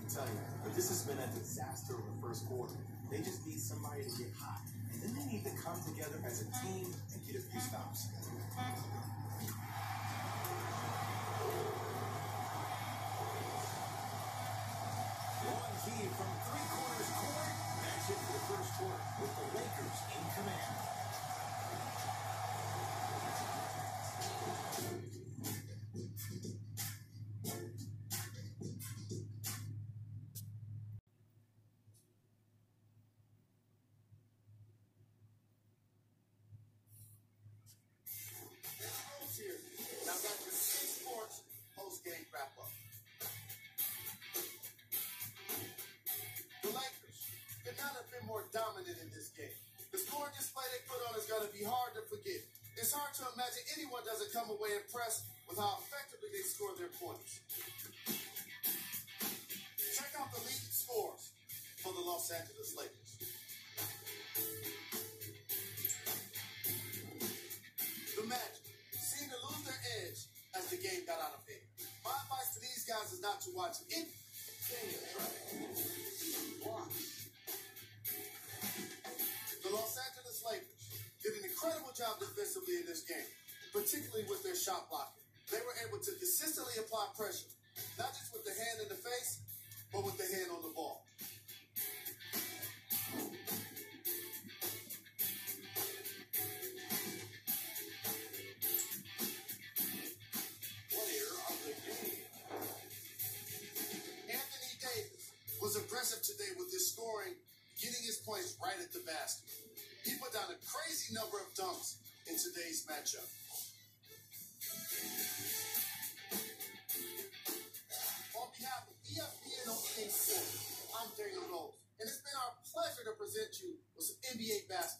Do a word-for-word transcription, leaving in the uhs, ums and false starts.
tell you, but this has been a disaster of the first quarter. They just need somebody to get hot, and then they need to come together as a team and get a few stops. One heave from three quarters court. That's it for the first quarter with the Lakers in command. Now got your six sports post-game wrap-up. The Lakers could not have been more dominant in this game. The scoring display they put on is going to be hard to forget. It's hard to imagine anyone doesn't come away impressed with how effectively they score their points. Check out the leading scores for the Los Angeles Lakers. The Magic seemed to lose their edge as the game got out of hand. My advice to these guys is not to watch anything. Watch. The Los Angeles Lakers did an incredible job defensively in this game, particularly with their shot blocking. They were able to consistently apply pressure, not just with the hand in the face, but with the hand on the ball. Was aggressive today with his scoring, getting his points right at the basket. He put down a crazy number of dunks in today's matchup. On behalf of E S P N on King City, I'm Daniel Knowles, and it's been our pleasure to present you with some N B A basketball.